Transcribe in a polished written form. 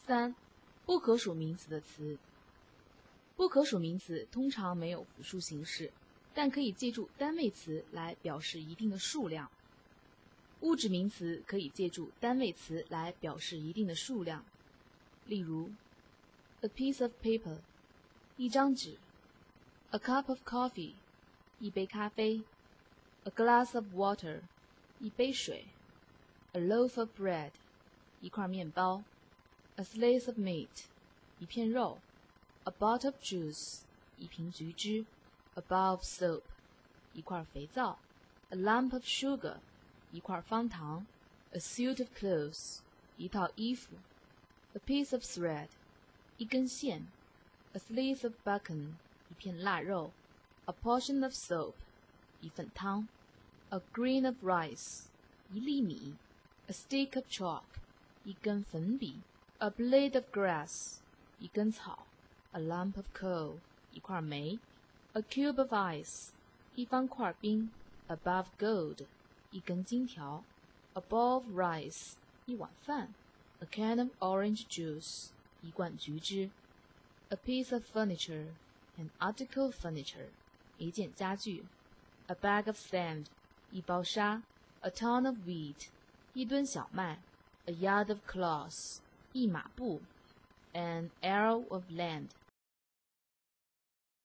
3. 不可数名词的词。不可数名词通常没有复数形式，但可以借助单位词来表示一定的数量。物质名词可以借助单位词来表示一定的数量，例如 a piece of paper 一张纸， a cup of coffee 一杯咖啡， a glass of water 一杯水， a loaf of bread 一块面包， a slice of meat 一片肉， a bottle of juice 一瓶橘汁， a bar of soap 一块肥皂， a lump of sugar 一块方糖， a suit of clothes 一套衣服， a piece of thread 一根线， a slice of bacon 一片腊肉， a portion of soap 一份汤， a grain of rice 一粒米， a stick of chalk 一根粉笔， a blade of grass 一根草， a lump of coal 一块煤， a cube of ice 一方块冰， a bar of gold 一根金条， a bowl of rice 一碗饭， a can of orange juice 一罐橘汁， a piece of furniture an article of furniture 一件家具， a bag of sand 一包沙， a ton of wheat 一吨小麦， a yard of cloth 一码布， an arrow of land